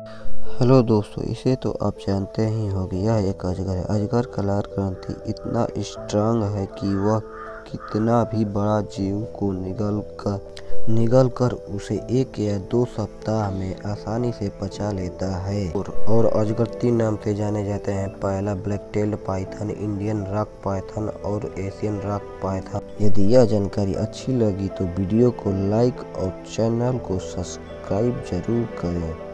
Hello दोस्तों, इसे तो आप जानते ही होंगे। यह एक अजगर है। अजगर का लार ग्रंथि इतना स्ट्रांग है कि वह कितना भी बड़ा जीव को निगल कर उसे 1 या 2 सप्ताह में आसानी से पचा लेता है। और अजगर 3 नाम से जाने जाते हैं। पहला black tailed python, Indian rock python और एशियन रॉक पाइथन। यदि यह जानकारी अच्छी लगी तो वीडियो को लाइक और चैनल को सब्सक्राइब जरूर करें।